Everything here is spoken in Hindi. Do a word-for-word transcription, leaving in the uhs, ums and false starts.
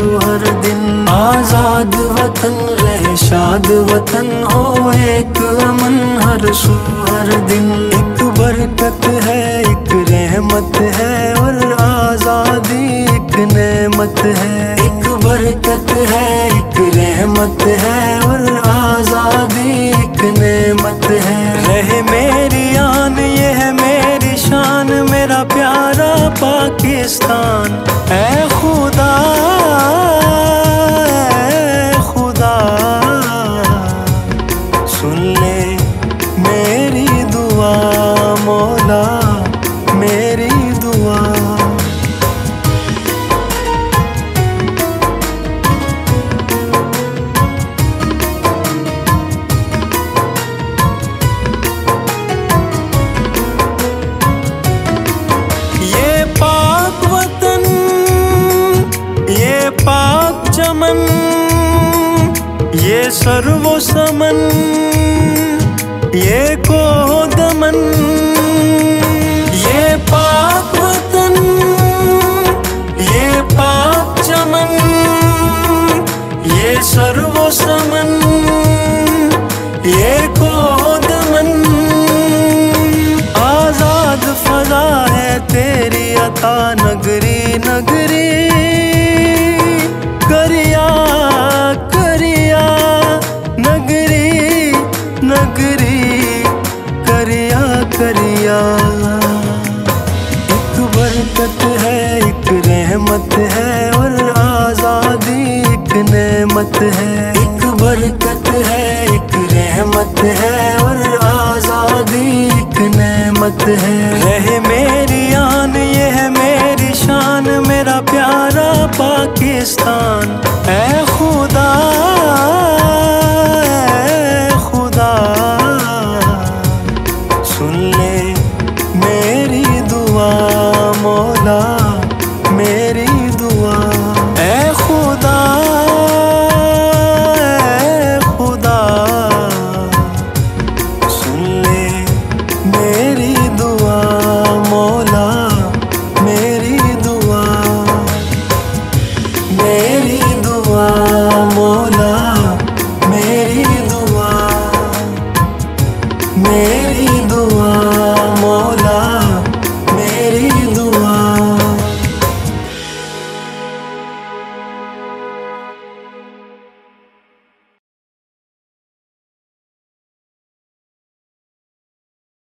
हर दिन। आजाद वतन रहे शाद वतन हो, एक अमन हर सू हर दिन। एक बरकत है एक रहमत है और आजादी एक नेमत है। एक बरकत है एक रहमत है और आजादी एक नेमत है। रहे मेरी आन ये है मेरी शान, मेरा प्यारा पाकिस्तान। ऐ खुदा ऐ खुदा सुन ले मेरी दुआ, मौला मेरी दुआ। ये पाक वतन ये पाक चमन, ये सर्वो समन, ये को दमन। ये पाक वतन ये पाक चमन, ये सर्वो समन, ये को दमन। आजाद फजा है तेरी अता, नगरी नगरी करिया करिया, नगरी नगरी करिया करिया। एक बरकत है एक रहमत है और आजादी एक नेमत है। एक बरकत है एक रहमत है और आजादी एक नेमत है। रहे मेरी आन ये है मेरी शान, मेरा प्यारा पाकिस्तान।